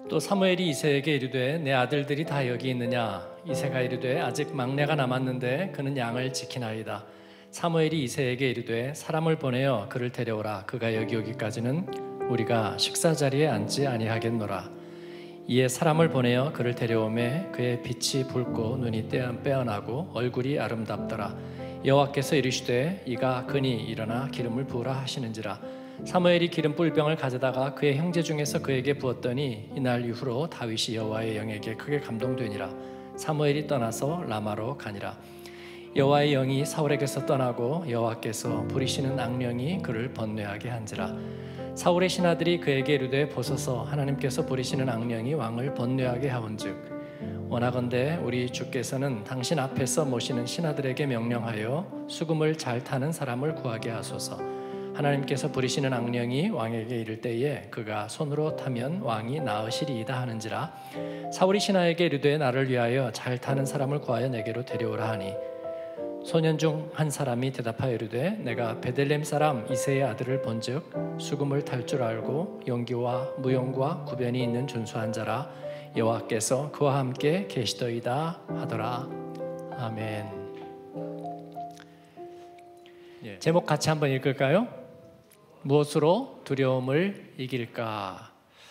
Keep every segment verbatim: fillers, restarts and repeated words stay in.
또 사무엘이 이새에게 이르되 내 아들들이 다 여기 있느냐? 이새가 이르되 아직 막내가 남았는데 그는 양을 지키나이다. 사무엘이 이새에게 이르되 사람을 보내어 그를 데려오라. 그가 여기 오기까지는 우리가 식사 자리에 앉지 아니하겠노라. 이에 사람을 보내어 그를 데려오매 그의 빛이 붉고 눈이 빼어나고 얼굴이 아름답더라. 여호와께서 이르시되 이가 그니 일어나 기름을 부으라 하시는지라. 사무엘이 기름 뿔병을 가져다가 그의 형제 중에서 그에게 부었더니 이날 이후로 다윗이 여호와의 영에게 크게 감동되니라. 사무엘이 떠나서 라마로 가니라. 여호와의 영이 사울에게서 떠나고 여호와께서 부리시는 악령이 그를 번뇌하게 한지라. 사울의 신하들이 그에게 이르되 보소서 하나님께서 부리시는 악령이 왕을 번뇌하게 하온즉 원하건대 우리 주께서는 당신 앞에서 모시는 신하들에게 명령하여 수금을 잘 타는 사람을 구하게 하소서. 하나님께서 부리시는 악령이 왕에게 이를 때에 그가 손으로 타면 왕이 나으시리이다 하는지라. 사울이 신하에게 이르되 나를 위하여 잘 타는 사람을 구하여 내게로 데려오라 하니 소년 중 한 사람이 대답하여 이르되 내가 베들레헴 사람 이새의 아들을 본즉 수금을 탈 줄 알고 용기와 무용과 구변이 있는 준수한 자라. 여호와께서 그와 함께 계시더이다 하더라. 아멘. 예. 제목 같이 한번 읽을까요? 무엇으로 두려움을 이길까?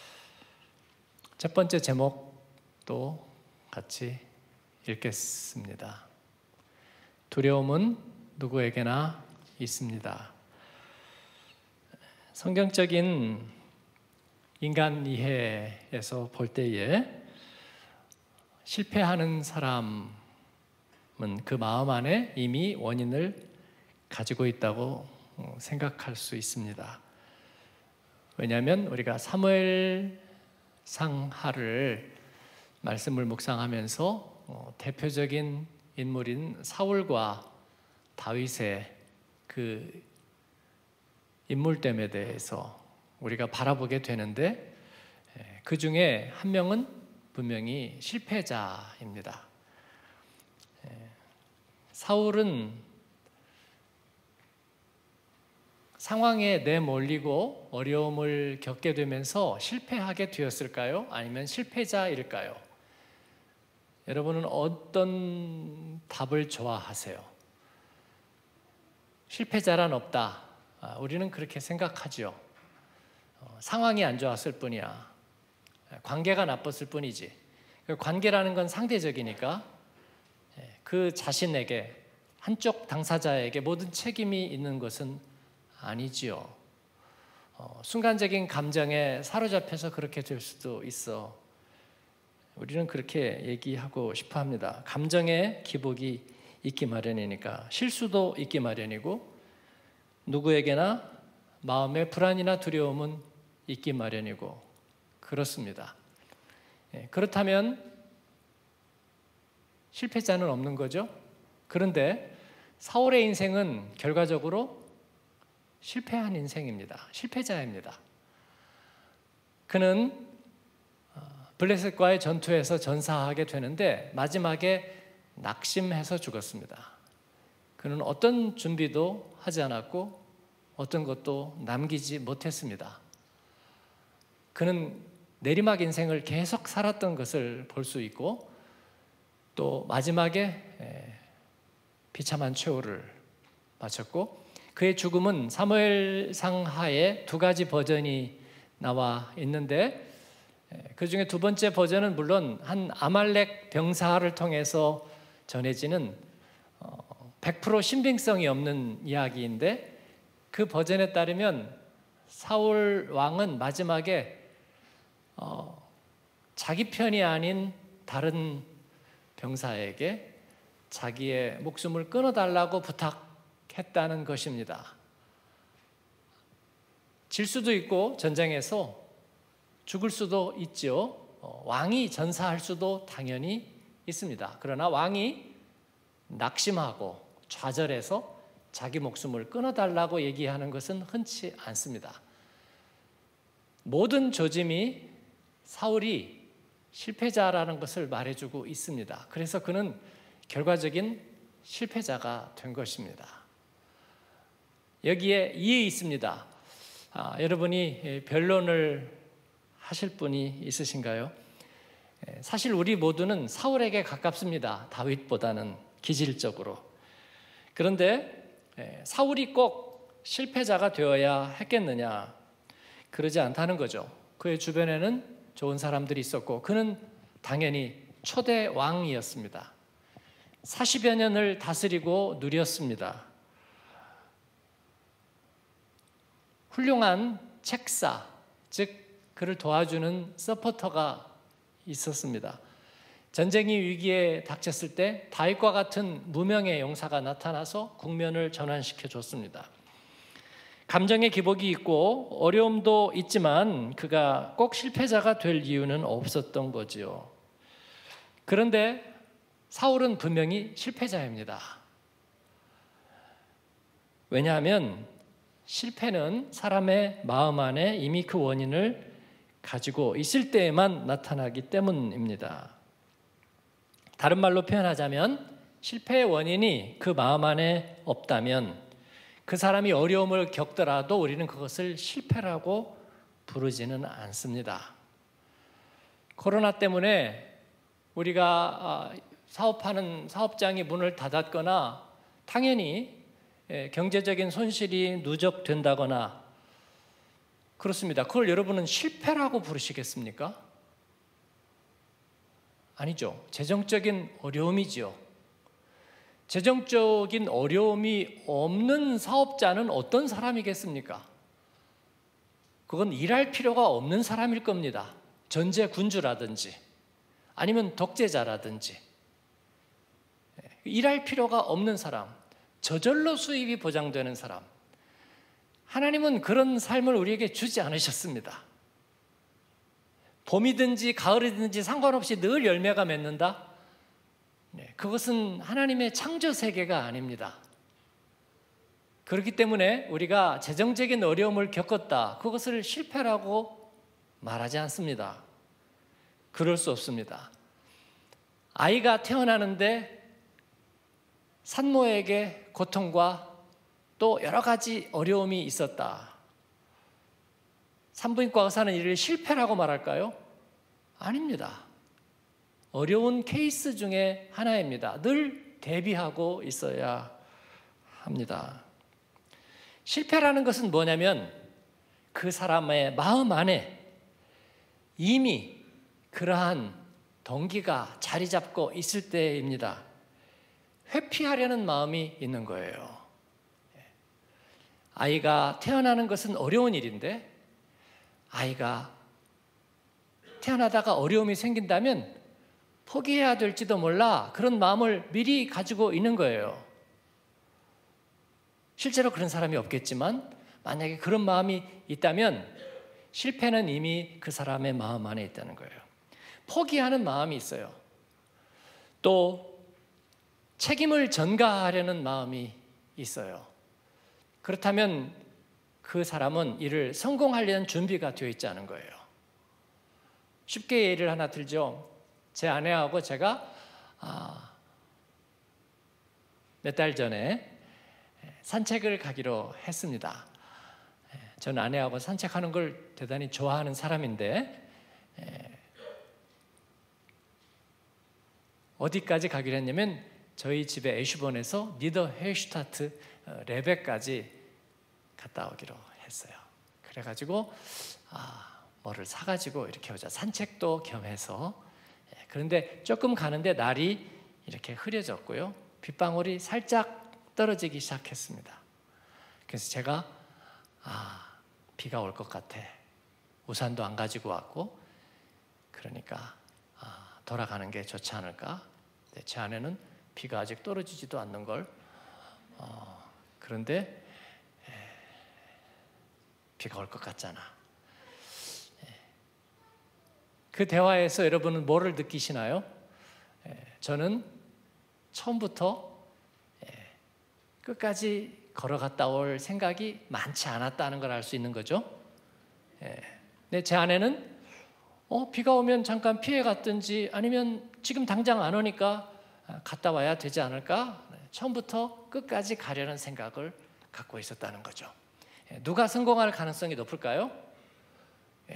첫 번째 제목도 같이 읽겠습니다. 두려움은 누구에게나 있습니다. 성경적인 인간 이해에서 볼 때에 실패하는 사람은 그 마음 안에 이미 원인을 가지고 있다고 생각할 수 있습니다. 왜냐하면 우리가 사무엘상하를 말씀을 묵상하면서 대표적인 인물인 사울과 다윗의 그 인물됨에 대해서 우리가 바라보게 되는데 그 중에 한 명은 분명히 실패자입니다. 사울은 상황에 내몰리고 어려움을 겪게 되면서 실패하게 되었을까요? 아니면 실패자일까요? 여러분은 어떤 답을 좋아하세요? 실패자란 없다. 아, 우리는 그렇게 생각하죠. 어, 상황이 안 좋았을 뿐이야. 관계가 나빴을 뿐이지. 관계라는 건 상대적이니까 그 자신에게, 한쪽 당사자에게 모든 책임이 있는 것은 아니지요. 어, 순간적인 감정에 사로잡혀서 그렇게 될 수도 있어. 우리는 그렇게 얘기하고 싶어 합니다. 감정의 기복이 있기 마련이니까 실수도 있기 마련이고 누구에게나 마음의 불안이나 두려움은 있기 마련이고 그렇습니다. 예, 그렇다면 실패자는 없는 거죠. 그런데 사울의 인생은 결과적으로 실패한 인생입니다. 실패자입니다. 그는 블레셋과의 전투에서 전사하게 되는데 마지막에 낙심해서 죽었습니다. 그는 어떤 준비도 하지 않았고 어떤 것도 남기지 못했습니다. 그는 내리막 인생을 계속 살았던 것을 볼 수 있고 또 마지막에 비참한 최후를 마쳤고 그의 죽음은 사무엘상하에 두 가지 버전이 나와 있는데 그 중에 두 번째 버전은 물론 한 아말렉 병사를 통해서 전해지는 백 퍼센트 신빙성이 없는 이야기인데 그 버전에 따르면 사울 왕은 마지막에 어, 자기 편이 아닌 다른 병사에게 자기의 목숨을 끊어달라고 부탁했다는 것입니다. 질 수도 있고 전쟁에서 죽을 수도 있죠. 어, 왕이 전사할 수도 당연히 있습니다. 그러나 왕이 낙심하고 좌절해서 자기 목숨을 끊어달라고 얘기하는 것은 흔치 않습니다. 모든 조짐이 사울이 실패자라는 것을 말해주고 있습니다. 그래서 그는 결과적인 실패자가 된 것입니다. 여기에 이에 있습니다. 아, 여러분이 변론을 하실 분이 있으신가요? 사실 우리 모두는 사울에게 가깝습니다. 다윗보다는 기질적으로. 그런데 사울이 꼭 실패자가 되어야 했겠느냐? 그러지 않다는 거죠. 그의 주변에는 좋은 사람들이 있었고 그는 당연히 초대 왕이었습니다. 사십여 년을 다스리고 누렸습니다. 훌륭한 책사, 즉 그를 도와주는 서포터가 있었습니다. 전쟁이 위기에 닥쳤을 때 다윗과 같은 무명의 용사가 나타나서 국면을 전환시켜 줬습니다. 감정의 기복이 있고 어려움도 있지만 그가 꼭 실패자가 될 이유는 없었던 거지요. 그런데 사울은 분명히 실패자입니다. 왜냐하면 실패는 사람의 마음 안에 이미 그 원인을 가지고 있을 때에만 나타나기 때문입니다. 다른 말로 표현하자면 실패의 원인이 그 마음 안에 없다면 그 사람이 어려움을 겪더라도 우리는 그것을 실패라고 부르지는 않습니다. 코로나 때문에 우리가 사업하는 사업장이 문을 닫았거나 당연히 경제적인 손실이 누적된다거나 그렇습니다. 그걸 여러분은 실패라고 부르시겠습니까? 아니죠. 재정적인 어려움이지요. 재정적인 어려움이 없는 사업자는 어떤 사람이겠습니까? 그건 일할 필요가 없는 사람일 겁니다. 전제군주라든지 아니면 독재자라든지 일할 필요가 없는 사람, 저절로 수입이 보장되는 사람. 하나님은 그런 삶을 우리에게 주지 않으셨습니다. 봄이든지 가을이든지 상관없이 늘 열매가 맺는다? 네, 그것은 하나님의 창조 세계가 아닙니다. 그렇기 때문에 우리가 재정적인 어려움을 겪었다, 그것을 실패라고 말하지 않습니다. 그럴 수 없습니다. 아이가 태어나는데 산모에게 고통과 또 여러 가지 어려움이 있었다. 산부인과 의사는 이를 실패라고 말할까요? 아닙니다. 어려운 케이스 중에 하나입니다. 늘 대비하고 있어야 합니다. 실패라는 것은 뭐냐면 그 사람의 마음 안에 이미 그러한 동기가 자리 잡고 있을 때입니다. 회피하려는 마음이 있는 거예요. 아이가 태어나는 것은 어려운 일인데 아이가 태어나다가 어려움이 생긴다면 포기해야 될지도 몰라, 그런 마음을 미리 가지고 있는 거예요. 실제로 그런 사람이 없겠지만 만약에 그런 마음이 있다면 실패는 이미 그 사람의 마음 안에 있다는 거예요. 포기하는 마음이 있어요. 또 책임을 전가하려는 마음이 있어요. 그렇다면 그 사람은 이를 성공하려는 준비가 되어 있지 않은 거예요. 쉽게 예를 하나 들죠. 제 아내하고 제가 아, 몇 달 전에 산책을 가기로 했습니다. 저는 아내하고 산책하는 걸 대단히 좋아하는 사람인데 어디까지 가기로 했냐면 저희 집에 에슈번에서 니더헬슈타트 레베까지 갔다 오기로 했어요. 그래가지고 아, 뭐를 사가지고 이렇게 오자. 산책도 겸해서. 그런데 조금 가는데 날이 이렇게 흐려졌고요. 빗방울이 살짝 떨어지기 시작했습니다. 그래서 제가 아, 비가 올 것 같아. 우산도 안 가지고 왔고 그러니까 아, 돌아가는 게 좋지 않을까. 제 아내는 비가 아직 떨어지지도 않는 걸 어, 그런데 에, 비가 올 것 같잖아. 에, 그 대화에서 여러분은 뭐를 느끼시나요? 에, 저는 처음부터 에, 끝까지 걸어갔다 올 생각이 많지 않았다는 걸 알 수 있는 거죠. 에, 근데 제 아내는 어, 비가 오면 잠깐 피해 갔든지 아니면 지금 당장 안 오니까 갔다 와야 되지 않을까? 처음부터 끝까지 가려는 생각을 갖고 있었다는 거죠. 누가 성공할 가능성이 높을까요? 예,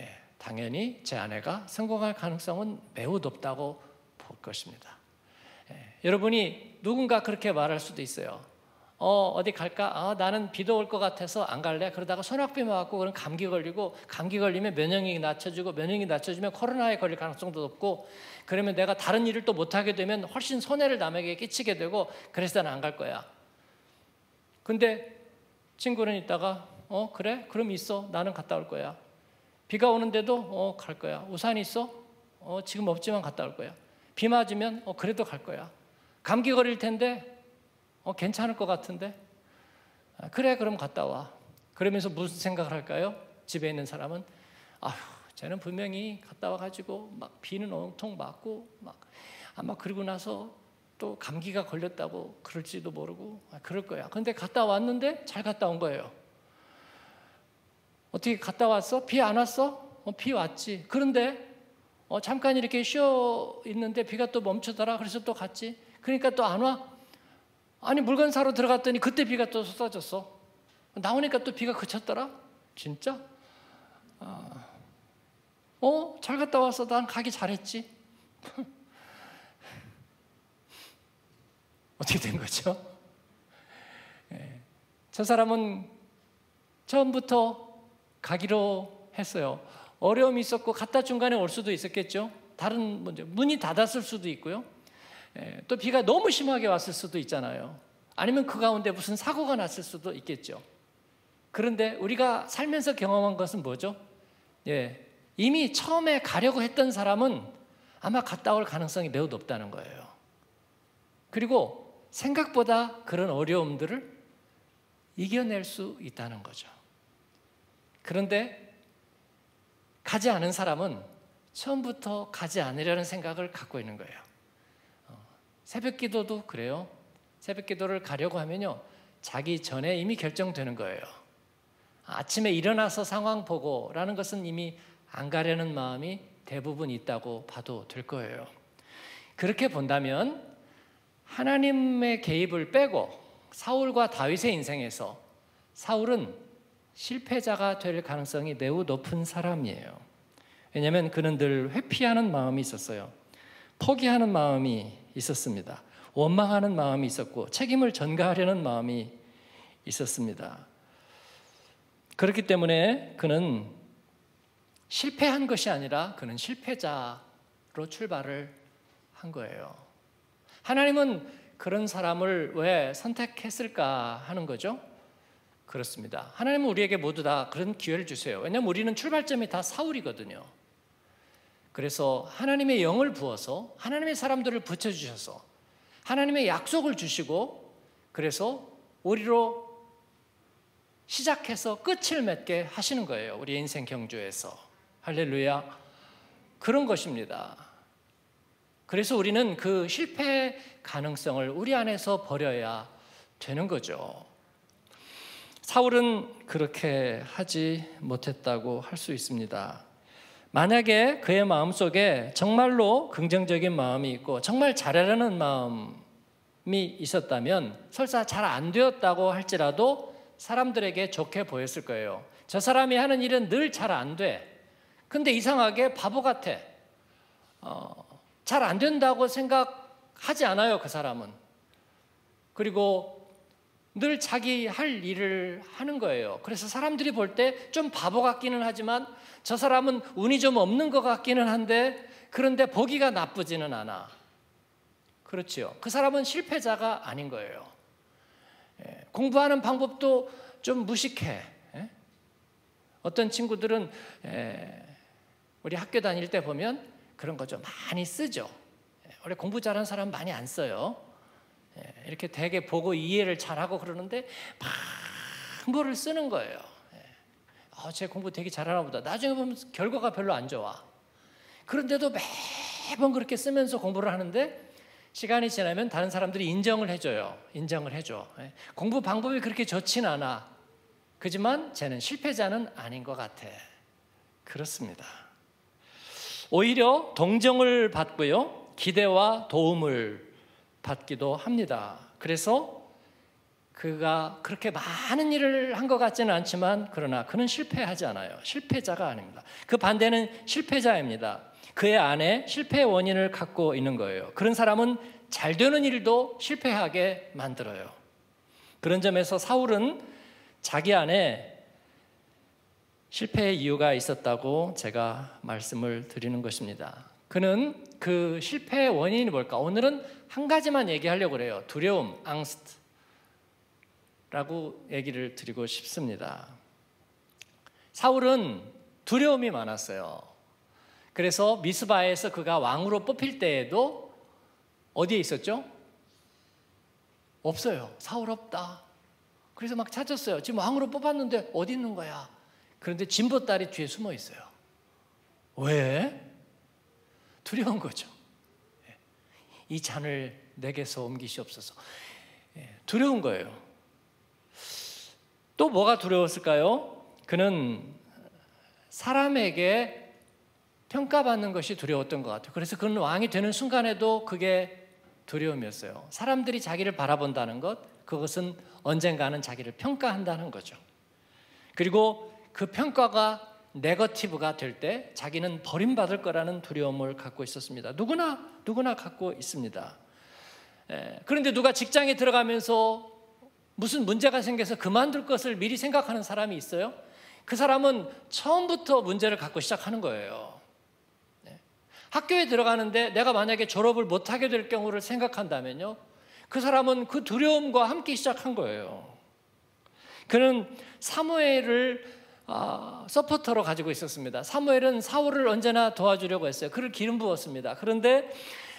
당연히 제 아내가 성공할 가능성은 매우 높다고 볼 것입니다. 예, 여러분이 누군가 그렇게 말할 수도 있어요. 어, 어디 갈까? 아, 나는 비도 올 것 같아서 안 갈래. 그러다가 소낙비 맞고 그럼 감기 걸리고, 감기 걸리면 면역력이 낮춰지고, 면역력이 낮춰지면 코로나에 걸릴 가능성도 높고, 그러면 내가 다른 일을 또 못하게 되면 훨씬 손해를 남에게 끼치게 되고, 그래서 나는 안 갈 거야. 근데 친구는 있다가 어 그래? 그럼 있어. 나는 갔다 올 거야. 비가 오는데도 어 갈 거야. 우산 있어? 어 지금 없지만 갔다 올 거야. 비 맞으면 어 그래도 갈 거야. 감기 걸릴 텐데 어 괜찮을 것 같은데 아, 그래 그럼 갔다 와. 그러면서 무슨 생각을 할까요? 집에 있는 사람은 아휴 쟤는 분명히 갔다 와가지고 막 비는 온통 맞고 막 아마 그러고 나서 또 감기가 걸렸다고 그럴지도 모르고 아, 그럴 거야. 근데 갔다 왔는데 잘 갔다 온 거예요. 어떻게 갔다 왔어? 비 안 왔어? 어, 비 왔지. 그런데 어, 잠깐 이렇게 쉬어 있는데 비가 또 멈추더라. 그래서 또 갔지. 그러니까 또 안 와? 아니 물건 사러 들어갔더니 그때 비가 또 쏟아졌어. 나오니까 또 비가 그쳤더라. 진짜? 아, 어? 잘 갔다 왔어. 난 가기 잘했지. 어떻게 된 거죠? 예, 저 사람은 처음부터 가기로 했어요. 어려움이 있었고 갔다 중간에 올 수도 있었겠죠. 다른 문제, 문이 닫았을 수도 있고요. 예, 또 비가 너무 심하게 왔을 수도 있잖아요. 아니면 그 가운데 무슨 사고가 났을 수도 있겠죠. 그런데 우리가 살면서 경험한 것은 뭐죠? 예, 이미 처음에 가려고 했던 사람은 아마 갔다 올 가능성이 매우 높다는 거예요. 그리고 생각보다 그런 어려움들을 이겨낼 수 있다는 거죠. 그런데 가지 않은 사람은 처음부터 가지 않으려는 생각을 갖고 있는 거예요. 새벽 기도도 그래요. 새벽 기도를 가려고 하면요, 자기 전에 이미 결정되는 거예요. 아침에 일어나서 상황 보고라는 것은 이미 안 가려는 마음이 대부분 있다고 봐도 될 거예요. 그렇게 본다면 하나님의 개입을 빼고 사울과 다윗의 인생에서 사울은 실패자가 될 가능성이 매우 높은 사람이에요. 왜냐하면 그는 늘 회피하는 마음이 있었어요. 포기하는 마음이 있었습니다. 원망하는 마음이 있었고 책임을 전가하려는 마음이 있었습니다. 그렇기 때문에 그는 실패한 것이 아니라 그는 실패자로 출발을 한 거예요. 하나님은 그런 사람을 왜 선택했을까 하는 거죠? 그렇습니다. 하나님은 우리에게 모두 다 그런 기회를 주세요. 왜냐하면 우리는 출발점이 다 사울이거든요. 그래서 하나님의 영을 부어서 하나님의 사람들을 붙여주셔서 하나님의 약속을 주시고 그래서 우리로 시작해서 끝을 맺게 하시는 거예요. 우리 인생 경주에서. 할렐루야. 그런 것입니다. 그래서 우리는 그 실패 가능성을 우리 안에서 버려야 되는 거죠. 사울은 그렇게 하지 못했다고 할 수 있습니다. 만약에 그의 마음속에 정말로 긍정적인 마음이 있고 정말 잘하려는 마음이 있었다면 설사 잘 안 되었다고 할지라도 사람들에게 좋게 보였을 거예요. 저 사람이 하는 일은 늘 잘 안 돼. 근데 이상하게 바보 같아. 어, 잘 안 된다고 생각하지 않아요, 그 사람은. 그리고 늘 자기 할 일을 하는 거예요. 그래서 사람들이 볼 때 좀 바보 같기는 하지만 저 사람은 운이 좀 없는 것 같기는 한데 그런데 보기가 나쁘지는 않아. 그렇죠. 그 사람은 실패자가 아닌 거예요. 예, 공부하는 방법도 좀 무식해. 예? 어떤 친구들은 예, 우리 학교 다닐 때 보면 그런 거 좀 많이 쓰죠. 예, 원래 공부 잘하는 사람 많이 안 써요. 예, 이렇게 되게 보고 이해를 잘하고 그러는데 막 뭐를 쓰는 거예요. 예, 어, 쟤 공부 되게 잘하나 보다. 나중에 보면 결과가 별로 안 좋아. 그런데도 매번 그렇게 쓰면서 공부를 하는데 시간이 지나면 다른 사람들이 인정을 해줘요. 인정을 해줘. 예, 공부 방법이 그렇게 좋진 않아. 그지만 쟤는 실패자는 아닌 것 같아. 그렇습니다. 오히려 동정을 받고요, 기대와 도움을 받기도 합니다. 그래서 그가 그렇게 많은 일을 한 것 같지는 않지만 그러나 그는 실패하지 않아요. 실패자가 아닙니다. 그 반대는 실패자입니다. 그의 안에 실패의 원인을 갖고 있는 거예요. 그런 사람은 잘 되는 일도 실패하게 만들어요. 그런 점에서 사울은 자기 안에 실패의 이유가 있었다고 제가 말씀을 드리는 것입니다. 그는 그 실패의 원인이 뭘까? 오늘은 한 가지만 얘기하려고 그래요. 두려움, 앙스트라고 얘기를 드리고 싶습니다. 사울은 두려움이 많았어요. 그래서 미스바에서 그가 왕으로 뽑힐 때에도 어디에 있었죠? 없어요. 사울 없다. 그래서 막 찾았어요. 지금 왕으로 뽑았는데 어디 있는 거야? 그런데 진보딸이 뒤에 숨어 있어요. 왜? 두려운 거죠. 이 잔을 내게서 옮기시옵소서. 두려운 거예요. 또 뭐가 두려웠을까요? 그는 사람에게 평가받는 것이 두려웠던 것 같아요. 그래서 그는 왕이 되는 순간에도 그게 두려움이었어요. 사람들이 자기를 바라본다는 것, 그것은 언젠가는 자기를 평가한다는 거죠. 그리고 그 평가가 네거티브가 될 때 자기는 버림받을 거라는 두려움을 갖고 있었습니다. 누구나 누구나 갖고 있습니다. 에, 그런데 누가 직장에 들어가면서 무슨 문제가 생겨서 그만둘 것을 미리 생각하는 사람이 있어요? 그 사람은 처음부터 문제를 갖고 시작하는 거예요. 네. 학교에 들어가는데 내가 만약에 졸업을 못하게 될 경우를 생각한다면요, 그 사람은 그 두려움과 함께 시작한 거예요. 그는 사무엘을 아, 서포터로 가지고 있었습니다. 사무엘은 사울을 언제나 도와주려고 했어요. 그를 기름 부었습니다. 그런데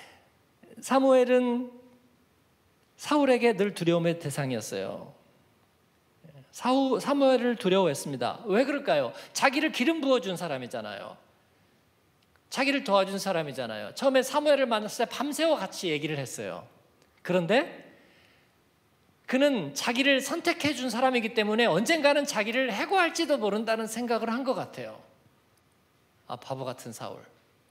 사무엘은 사울에게 늘 두려움의 대상이었어요. 사우, 사무엘을 두려워했습니다. 왜 그럴까요? 자기를 기름 부어준 사람이잖아요. 자기를 도와준 사람이잖아요. 처음에 사무엘을 만났을 때 밤새워 같이 얘기를 했어요. 그런데 그는 자기를 선택해 준 사람이기 때문에 언젠가는 자기를 해고할지도 모른다는 생각을 한 것 같아요. 아, 바보 같은 사울.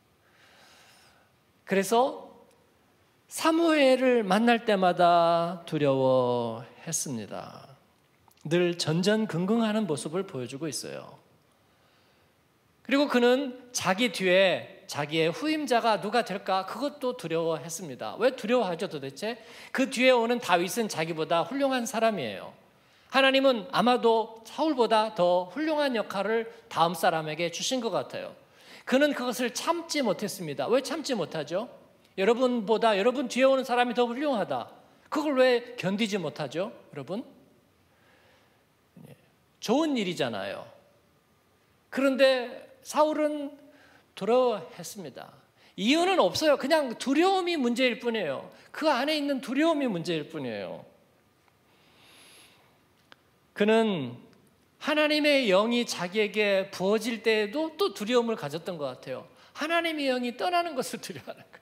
그래서 사무엘을 만날 때마다 두려워했습니다. 늘 전전긍긍하는 모습을 보여주고 있어요. 그리고 그는 자기 뒤에 자기의 후임자가 누가 될까? 그것도 두려워했습니다. 왜 두려워하죠 도대체? 그 뒤에 오는 다윗은 자기보다 훌륭한 사람이에요. 하나님은 아마도 사울보다 더 훌륭한 역할을 다음 사람에게 주신 것 같아요. 그는 그것을 참지 못했습니다. 왜 참지 못하죠? 여러분보다 여러분 뒤에 오는 사람이 더 훌륭하다. 그걸 왜 견디지 못하죠? 여러분? 좋은 일이잖아요. 그런데 사울은 두려워했습니다. 이유는 없어요. 그냥 두려움이 문제일 뿐이에요. 그 안에 있는 두려움이 문제일 뿐이에요. 그는 하나님의 영이 자기에게 부어질 때에도 또 두려움을 가졌던 것 같아요. 하나님의 영이 떠나는 것을 두려워하는 거예요.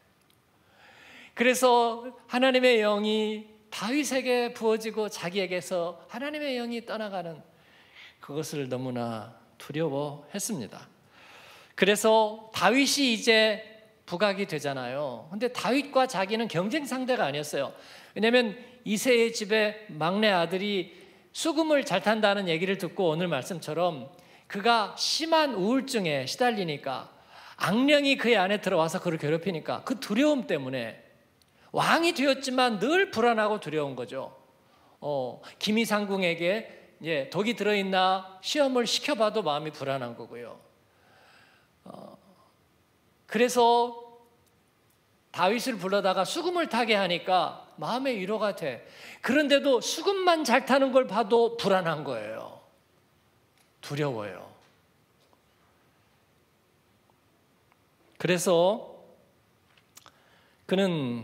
그래서 하나님의 영이 다윗에게 부어지고 자기에게서 하나님의 영이 떠나가는 그것을 너무나 두려워했습니다. 그래서 다윗이 이제 부각이 되잖아요. 근데 다윗과 자기는 경쟁 상대가 아니었어요. 왜냐하면 이새의 집에 막내 아들이 수금을 잘 탄다는 얘기를 듣고 오늘 말씀처럼 그가 심한 우울증에 시달리니까 악령이 그의 안에 들어와서 그를 괴롭히니까 그 두려움 때문에 왕이 되었지만 늘 불안하고 두려운 거죠. 어, 기미상궁에게 예, 독이 들어있나 시험을 시켜봐도 마음이 불안한 거고요. 어, 그래서 다윗을 불러다가 수금을 타게 하니까 마음의 위로가 돼. 그런데도 수금만 잘 타는 걸 봐도 불안한 거예요. 두려워요. 그래서 그는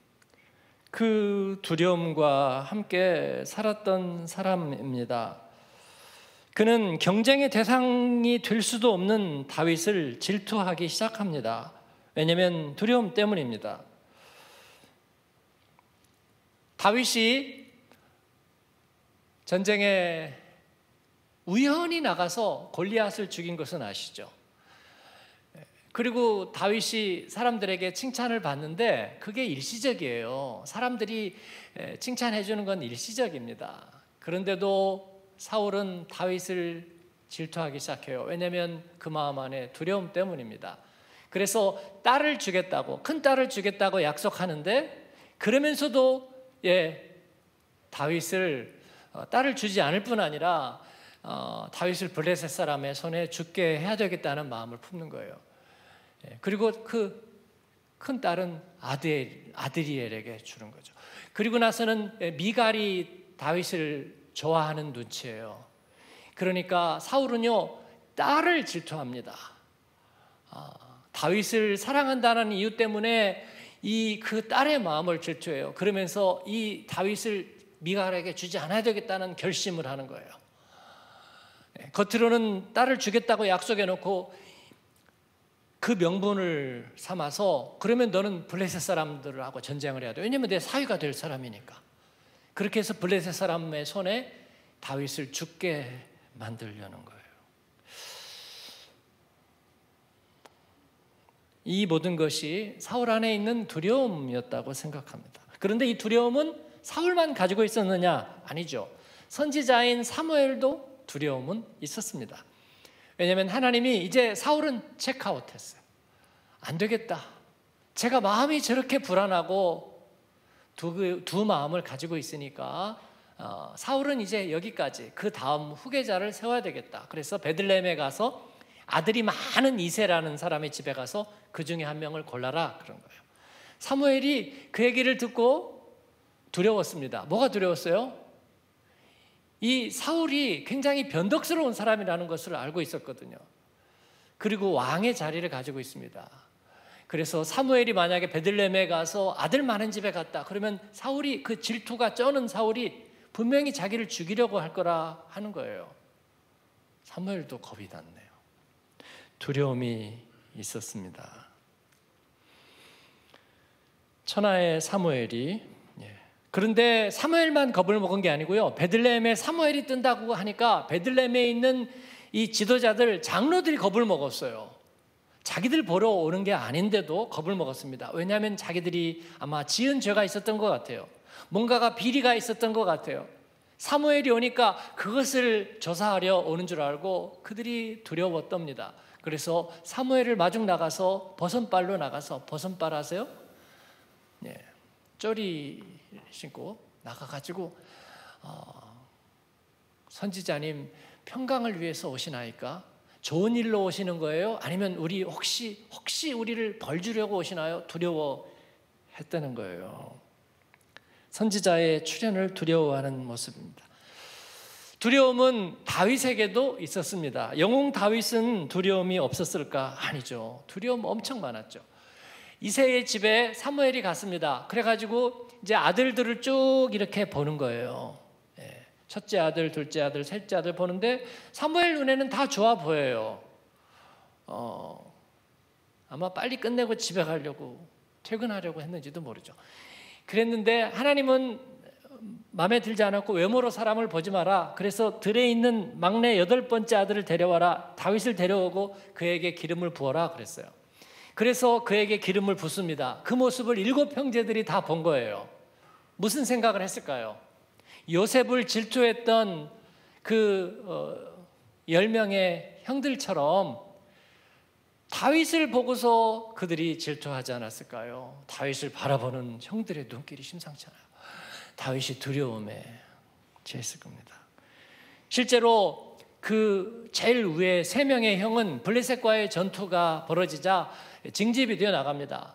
그 두려움과 함께 살았던 사람입니다. 그는 경쟁의 대상이 될 수도 없는 다윗을 질투하기 시작합니다. 왜냐하면 두려움 때문입니다. 다윗이 전쟁에 우연히 나가서 골리앗을 죽인 것은 아시죠? 그리고 다윗이 사람들에게 칭찬을 받는데 그게 일시적이에요. 사람들이 칭찬해 주는 건 일시적입니다. 그런데도 사울은 다윗을 질투하기 시작해요. 왜냐하면 그 마음 안에 두려움 때문입니다. 그래서 딸을 주겠다고, 큰 딸을 주겠다고 약속하는데, 그러면서도 예, 다윗을 어, 딸을 주지 않을 뿐 아니라 어, 다윗을 블레셋 사람의 손에 죽게 해야 되겠다는 마음을 품는 거예요. 예, 그리고 그 큰 딸은 아들, 아드리엘에게 주는 거죠. 그리고 나서는 미갈이 다윗을 좋아하는 눈치예요. 그러니까 사울은요, 딸을 질투합니다. 아, 다윗을 사랑한다는 이유 때문에 이 그 딸의 마음을 질투해요. 그러면서 이 다윗을 미갈에게 주지 않아야 되겠다는 결심을 하는 거예요. 겉으로는 딸을 주겠다고 약속해 놓고 그 명분을 삼아서, 그러면 너는 블레셋 사람들하고 전쟁을 해야 돼. 왜냐하면 내 사위가 될 사람이니까. 그렇게 해서 블레셋 사람의 손에 다윗을 죽게 만들려는 거예요. 이 모든 것이 사울 안에 있는 두려움이었다고 생각합니다. 그런데 이 두려움은 사울만 가지고 있었느냐? 아니죠. 선지자인 사무엘도 두려움은 있었습니다. 왜냐하면 하나님이 이제 사울은 체크아웃했어요. 안 되겠다. 제가 마음이 저렇게 불안하고 두, 두 마음을 가지고 있으니까 어, 사울은 이제 여기까지, 그 다음 후계자를 세워야 되겠다. 그래서 베들레헴에 가서 아들이 많은 이새라는 사람의 집에 가서 그 중에 한 명을 골라라, 그런 거예요. 사무엘이 그 얘기를 듣고 두려웠습니다. 뭐가 두려웠어요? 이 사울이 굉장히 변덕스러운 사람이라는 것을 알고 있었거든요. 그리고 왕의 자리를 가지고 있습니다. 그래서 사무엘이 만약에 베들레헴에 가서 아들 많은 집에 갔다, 그러면 사울이, 그 질투가 쩌는 사울이 분명히 자기를 죽이려고 할 거라 하는 거예요. 사무엘도 겁이 났네요. 두려움이 있었습니다. 천하의 사무엘이, 그런데 사무엘만 겁을 먹은 게 아니고요, 베들레헴에 사무엘이 뜬다고 하니까 베들레헴에 있는 이 지도자들, 장로들이 겁을 먹었어요. 자기들 보러 오는 게 아닌데도 겁을 먹었습니다. 왜냐하면 자기들이 아마 지은 죄가 있었던 것 같아요. 뭔가가 비리가 있었던 것 같아요. 사무엘이 오니까 그것을 조사하려 오는 줄 알고 그들이 두려웠답니다. 그래서 사무엘을 마중 나가서 버선발로 나가서, 버선발 아세요? 네, 쪼리 신고 나가가지고 어, 선지자님 평강을 위해서 오시나이까? 좋은 일로 오시는 거예요? 아니면 우리 혹시 혹시 우리를 벌 주려고 오시나요? 두려워했다는 거예요. 선지자의 출현을 두려워하는 모습입니다. 두려움은 다윗에게도 있었습니다. 영웅 다윗은 두려움이 없었을까? 아니죠. 두려움 엄청 많았죠. 이새의 집에 사무엘이 갔습니다. 그래가지고 이제 아들들을 쭉 이렇게 보는 거예요. 예. 첫째 아들, 둘째 아들, 셋째 아들 보는데 사무엘 눈에는 다 좋아 보여요. 어, 아마 빨리 끝내고 집에 가려고, 퇴근하려고 했는지도 모르죠. 그랬는데 하나님은 마음에 들지 않았고, 외모로 사람을 보지 마라. 그래서 들에 있는 막내 여덟 번째 아들을 데려와라. 다윗을 데려오고 그에게 기름을 부어라 그랬어요. 그래서 그에게 기름을 붓습니다. 그 모습을 일곱 형제들이 다 본 거예요. 무슨 생각을 했을까요? 요셉을 질투했던 그 어, 열 명의 형들처럼 다윗을 보고서 그들이 질투하지 않았을까요? 다윗을 바라보는 형들의 눈길이 심상치 않아요. 다윗이 두려움에 취했을 겁니다. 실제로 그 제일 위에 세 명의 형은 블레셋과의 전투가 벌어지자 징집이 되어 나갑니다.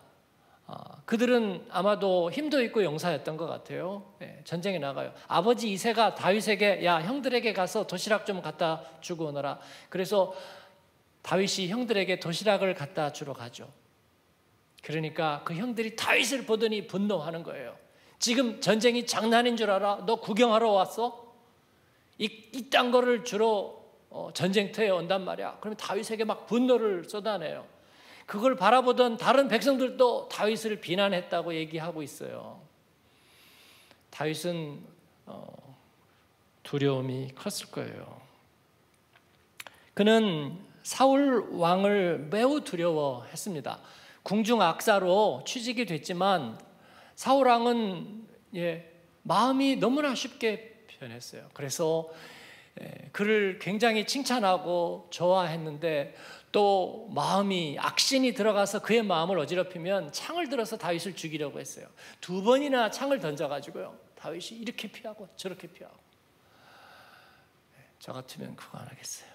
그들은 아마도 힘도 있고 용사였던 것 같아요. 전쟁에 나가요. 아버지 이새가 다윗에게, 야, 형들에게 가서 도시락 좀 갖다 주고 오너라. 그래서 다윗이 형들에게 도시락을 갖다 주러 가죠. 그러니까 그 형들이 다윗을 보더니 분노하는 거예요. 지금 전쟁이 장난인 줄 알아? 너 구경하러 왔어? 이, 이딴 거를 주로 어, 전쟁터에 온단 말이야. 그러면 다윗에게 막 분노를 쏟아내요. 그걸 바라보던 다른 백성들도 다윗을 비난했다고 얘기하고 있어요. 다윗은 어, 두려움이 컸을 거예요. 그는 사울 왕을 매우 두려워했습니다. 궁중 악사로 취직이 됐지만 사울 왕은 예, 마음이 너무나 쉽게 변했어요. 그래서 예, 그를 굉장히 칭찬하고 좋아했는데 또 마음이 악신이 들어가서 그의 마음을 어지럽히면 창을 들어서 다윗을 죽이려고 했어요. 두 번이나 창을 던져가지고요, 다윗이 이렇게 피하고 저렇게 피하고. 저 같으면 그거 안 하겠어요.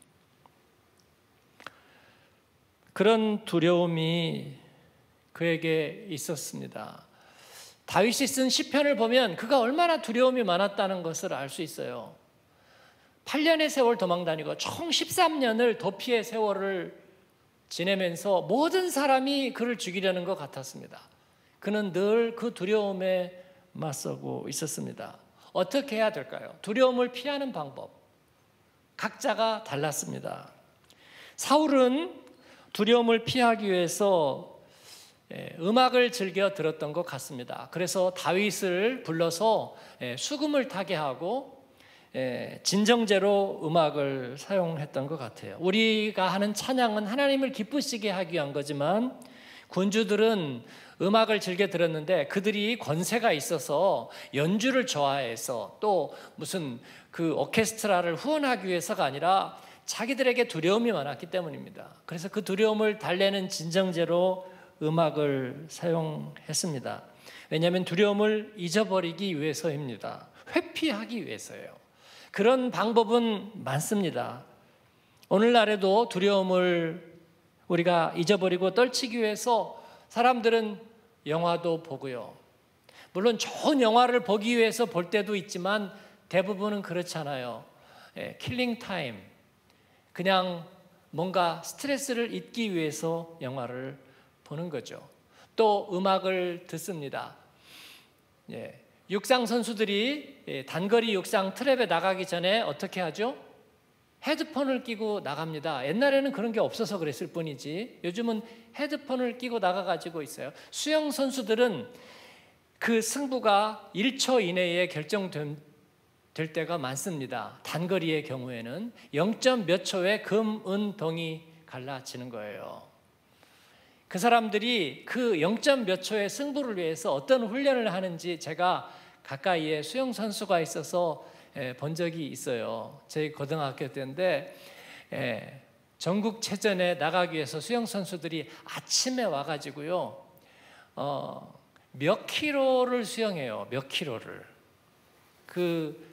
그런 두려움이 그에게 있었습니다. 다윗이 쓴 시편을 보면 그가 얼마나 두려움이 많았다는 것을 알 수 있어요. 팔 년의 세월 도망다니고 총 십삼 년을 도피의 세월을 지내면서 모든 사람이 그를 죽이려는 것 같았습니다. 그는 늘 그 두려움에 맞서고 있었습니다. 어떻게 해야 될까요? 두려움을 피하는 방법, 각자가 달랐습니다. 사울은 두려움을 피하기 위해서 음악을 즐겨 들었던 것 같습니다. 그래서 다윗을 불러서 수금을 타게 하고 진정제로 음악을 사용했던 것 같아요. 우리가 하는 찬양은 하나님을 기쁘시게 하기 위한 거지만 군주들은 음악을 즐겨 들었는데 그들이 권세가 있어서 연주를 좋아해서 또 무슨 그 오케스트라를 후원하기 위해서가 아니라 자기들에게 두려움이 많았기 때문입니다. 그래서 그 두려움을 달래는 진정제로 음악을 사용했습니다. 왜냐하면 두려움을 잊어버리기 위해서입니다. 회피하기 위해서예요. 그런 방법은 많습니다. 오늘날에도 두려움을 우리가 잊어버리고 떨치기 위해서 사람들은 영화도 보고요. 물론 좋은 영화를 보기 위해서 볼 때도 있지만 대부분은 그렇지 않아요. 예, 킬링 타임. 그냥 뭔가 스트레스를 잊기 위해서 영화를 보는 거죠. 또 음악을 듣습니다. 예, 육상 선수들이 예, 단거리 육상 트랩에 나가기 전에 어떻게 하죠? 헤드폰을 끼고 나갑니다. 옛날에는 그런 게 없어서 그랬을 뿐이지 요즘은 헤드폰을 끼고 나가가지고 있어요. 수영 선수들은 그 승부가 일 초 이내에 결정될 때가 많습니다. 단거리의 경우에는 영 점 몇 초에 금, 은, 동이 갈라지는 거예요. 그 사람들이 그 영 점 몇 초의 승부를 위해서 어떤 훈련을 하는지 제가 가까이에 수영 선수가 있어서 본 적이 있어요. 저희 고등학교 때인데 전국체전에 나가기 위해서 수영 선수들이 아침에 와가지고요 어, 몇 킬로를 수영해요. 몇 킬로를. 그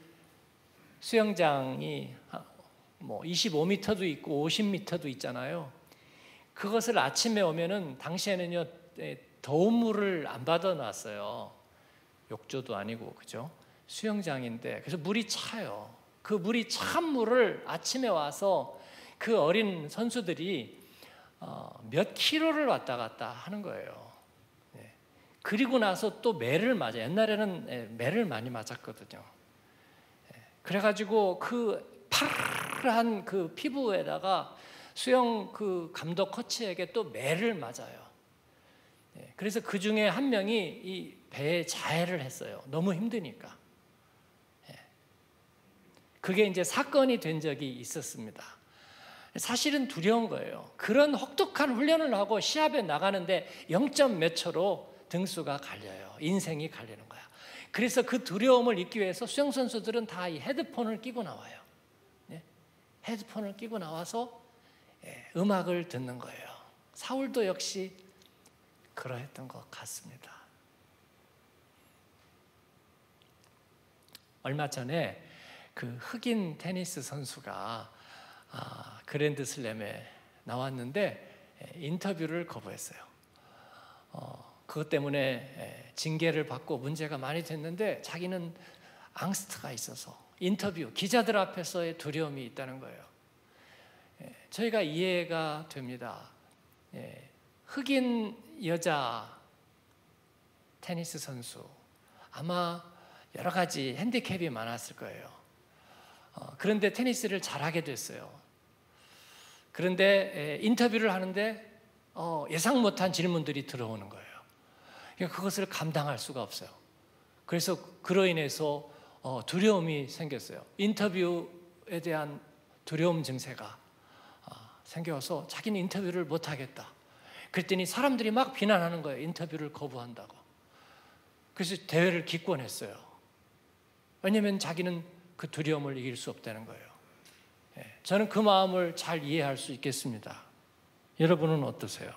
수영장이 뭐 이십오 미터도 있고 오십 미터도 있잖아요. 그것을 아침에 오면은 당시에는요 더운 물을 안 받아놨어요. 욕조도 아니고 그죠? 수영장인데 그래서 물이 차요. 그 물이 찬 물을 아침에 와서 그 어린 선수들이 어, 몇 킬로를 왔다 갔다 하는 거예요. 네. 그리고 나서 또 매를 맞아. 옛날에는 예, 매를 많이 맞았거든요. 예. 그래가지고 그 파란 그 피부에다가 수영 그 감독 코치에게 또 매를 맞아요. 예. 그래서 그 중에 한 명이 이 배에 자해를 했어요. 너무 힘드니까. 그게 이제 사건이 된 적이 있었습니다. 사실은 두려운 거예요. 그런 혹독한 훈련을 하고 시합에 나가는데 영 점 몇 초로 등수가 갈려요. 인생이 갈리는 거야. 그래서 그 두려움을 잊기 위해서 수영선수들은 다 이 헤드폰을 끼고 나와요. 네? 헤드폰을 끼고 나와서 예, 음악을 듣는 거예요. 사울도 역시 그러했던 것 같습니다. 얼마 전에 그 흑인 테니스 선수가 아, 그랜드슬램에 나왔는데 에, 인터뷰를 거부했어요. 어, 그것 때문에 에, 징계를 받고 문제가 많이 됐는데 자기는 앙스트가 있어서 인터뷰, 기자들 앞에서의 두려움이 있다는 거예요. 에, 저희가 이해가 됩니다. 에, 흑인 여자 테니스 선수 아마 여러 가지 핸디캡이 많았을 거예요. 어, 그런데 테니스를 잘하게 됐어요. 그런데 에, 인터뷰를 하는데 어, 예상 못한 질문들이 들어오는 거예요. 그러니까 그것을 감당할 수가 없어요. 그래서 그로 인해서 어, 두려움이 생겼어요. 인터뷰에 대한 두려움 증세가 어, 생겨서 자기는 인터뷰를 못 하겠다. 그랬더니 사람들이 막 비난하는 거예요. 인터뷰를 거부한다고. 그래서 대회를 기권했어요. 왜냐하면 자기는 그 두려움을 이길 수 없다는 거예요. 예, 저는 그 마음을 잘 이해할 수 있겠습니다. 여러분은 어떠세요?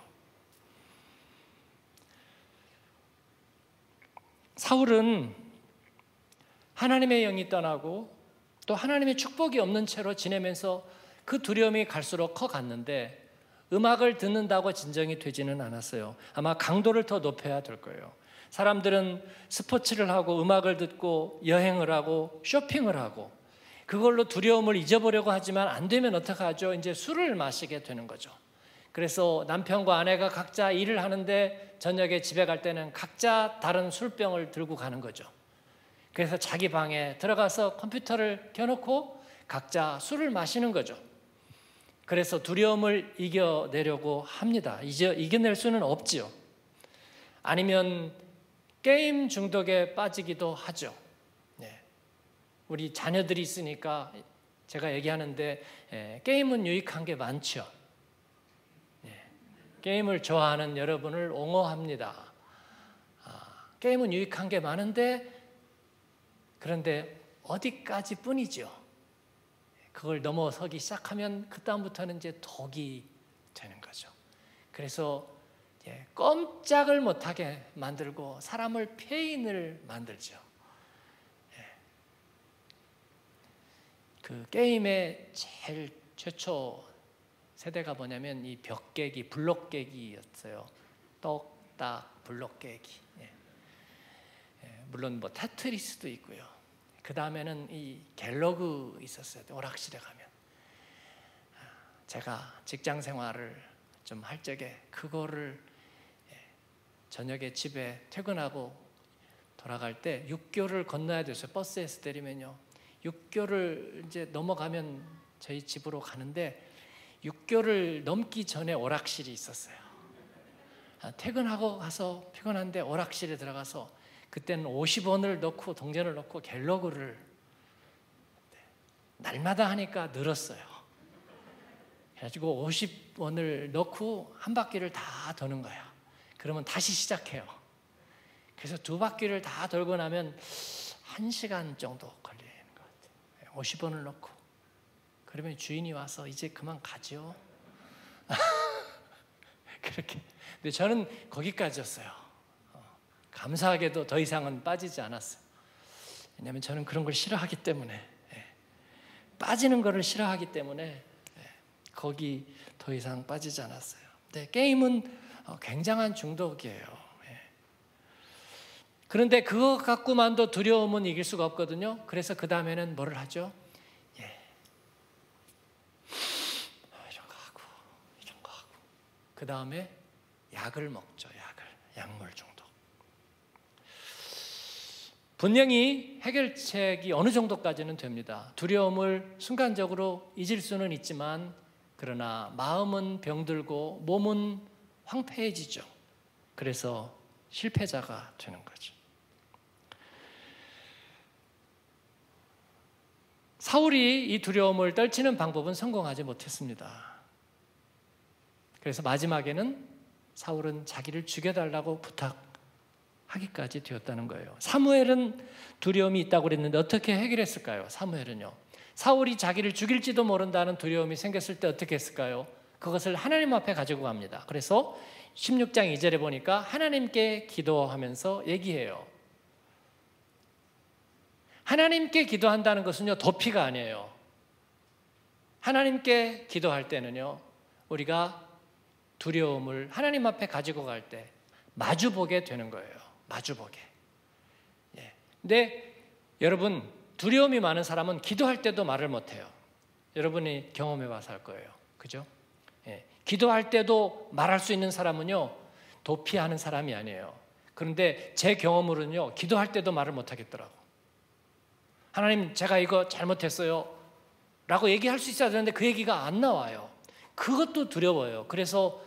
사울은 하나님의 영이 떠나고 또 하나님의 축복이 없는 채로 지내면서 그 두려움이 갈수록 커갔는데 음악을 듣는다고 진정이 되지는 않았어요. 아마 강도를 더 높여야 될 거예요. 사람들은 스포츠를 하고 음악을 듣고 여행을 하고 쇼핑을 하고 그걸로 두려움을 잊어보려고 하지만 안 되면 어떡하죠? 이제 술을 마시게 되는 거죠. 그래서 남편과 아내가 각자 일을 하는데 저녁에 집에 갈 때는 각자 다른 술병을 들고 가는 거죠. 그래서 자기 방에 들어가서 컴퓨터를 켜놓고 각자 술을 마시는 거죠. 그래서 두려움을 이겨내려고 합니다. 이제 이겨낼 수는 없지요. 아니면 게임 중독에 빠지기도 하죠. 네. 우리 자녀들이 있으니까 제가 얘기하는데 예, 게임은 유익한 게 많죠. 예, 게임을 좋아하는 여러분을 옹호합니다. 아, 게임은 유익한 게 많은데 그런데 어디까지 뿐이죠. 그걸 넘어서기 시작하면 그 다음부터는 이제 독이 되는 거죠. 그래서 예, 꼼짝을 못하게 만들고 사람을 폐인을 만들죠. 예. 그 게임의 제일 최초 세대가 뭐냐면 이 벽 깨기, 블록 깨기였어요. 똑딱 블록 깨기. 예. 예, 물론 뭐 테트리스도 있고요. 그 다음에는 이 갤러그 있었어요. 오락실에 가면. 제가 직장 생활을 좀 할 적에 그거를 저녁에 집에 퇴근하고 돌아갈 때 육교를 건너야 돼서 버스에서 내리면요. 육교를 이제 넘어가면 저희 집으로 가는데 육교를 넘기 전에 오락실이 있었어요. 퇴근하고 가서 피곤한데 오락실에 들어가서 그때는 오십 원을 넣고 동전을 넣고 갤러그를 날마다 하니까 늘었어요. 그래가지고 오십 원을 넣고 한 바퀴를 다 도는 거야. 그러면 다시 시작해요. 그래서 두 바퀴를 다 돌고 나면 한 시간 정도 걸리는 것 같아요. 오십 원을 넣고 그러면 주인이 와서 이제 그만 가죠. 그렇게. 근데 저는 거기까지였어요. 감사하게도 더 이상은 빠지지 않았어요. 왜냐하면 저는 그런 걸 싫어하기 때문에 예. 빠지는 거를 싫어하기 때문에 예. 거기 더 이상 빠지지 않았어요. 네, 게임은 굉장한 중독이에요. 예. 그런데 그거 갖고만도 두려움은 이길 수가 없거든요. 그래서 그 다음에는 뭐를 하죠? 예. 이런 거 하고 이런 거 하고 그 다음에 약을 먹죠. 약을 약물 중독. 분명히 해결책이 어느 정도까지는 됩니다. 두려움을 순간적으로 잊을 수는 있지만 그러나 마음은 병들고 몸은 황폐해지죠. 그래서 실패자가 되는 거죠. 사울이 이 두려움을 떨치는 방법은 성공하지 못했습니다. 그래서 마지막에는 사울은 자기를 죽여달라고 부탁하기까지 되었다는 거예요. 사무엘은 두려움이 있다고 그랬는데 어떻게 해결했을까요? 사무엘은요. 사울이 자기를 죽일지도 모른다는 두려움이 생겼을 때 어떻게 했을까요? 그것을 하나님 앞에 가지고 갑니다. 그래서 십육 장 이 절에 보니까 하나님께 기도하면서 얘기해요. 하나님께 기도한다는 것은요, 도피가 아니에요. 하나님께 기도할 때는요, 우리가 두려움을 하나님 앞에 가지고 갈 때 마주보게 되는 거예요. 마주보게. 예. 근데 여러분, 두려움이 많은 사람은 기도할 때도 말을 못해요. 여러분이 경험해 봐서 알 거예요. 그죠? 예. 기도할 때도 말할 수 있는 사람은요, 도피하는 사람이 아니에요. 그런데 제 경험으로는요, 기도할 때도 말을 못하겠더라고. 하나님, 제가 이거 잘못했어요 라고 얘기할 수 있어야 되는데 그 얘기가 안 나와요. 그것도 두려워요. 그래서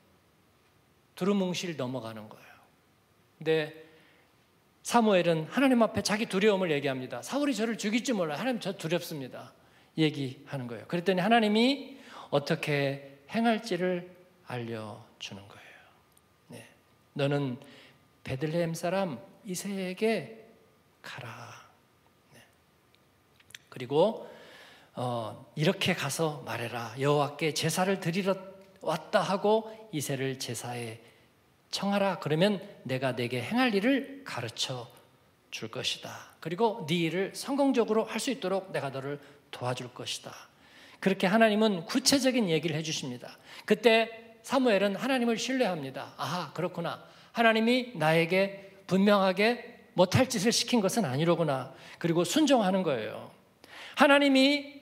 두루뭉실 넘어가는 거예요. 근데 사무엘은 하나님 앞에 자기 두려움을 얘기합니다. 사울이 저를 죽일지 몰라요. 하나님, 저 두렵습니다. 얘기하는 거예요. 그랬더니 하나님이 어떻게 행할지를 알려주는 거예요. 네. 너는 베들레헴 사람 이새에게 가라. 네. 그리고 어, 이렇게 가서 말해라. 여호와께 제사를 드리러 왔다 하고 이새를 제사에 청하라. 그러면 내가 내게 행할 일을 가르쳐 줄 것이다. 그리고 네 일을 성공적으로 할 수 있도록 내가 너를 도와줄 것이다. 그렇게 하나님은 구체적인 얘기를 해주십니다. 그때 사무엘은 하나님을 신뢰합니다. 아하, 그렇구나. 하나님이 나에게 분명하게 못할 짓을 시킨 것은 아니로구나. 그리고 순종하는 거예요. 하나님이